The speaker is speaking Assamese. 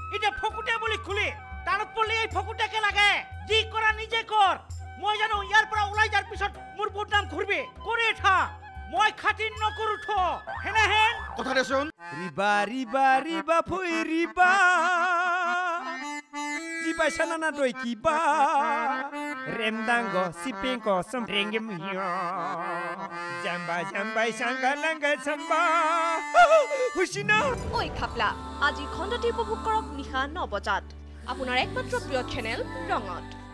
এটা ফকুটে বলি খুলি তানত পড়লে এই ফকুটাকে লাগে জি করা নিজে কর মই জানো ইয়ার পৰা ওলাই যার পিছত মোর বদনাম ঘুরবে করে থা মই খাতির নকরু থ হেনা হেন কথা দে শুন রিবা রিবা রিবা ফুই রিবা রিবা সানানা দই কিবা রেমদাঙ্গো সিপিংকো সমরেঙ্গে মিয়া জাম্বা জাম্বাই সাঙ্গালাঙ্গা সাম্বা হুসিনা ওই খাপলা আজি খণ্ডটি উপভোগ কৰক নিশা ৯ বজাত আপোনাৰ একমাত্ৰ প্ৰিয় চেনেল ৰঙত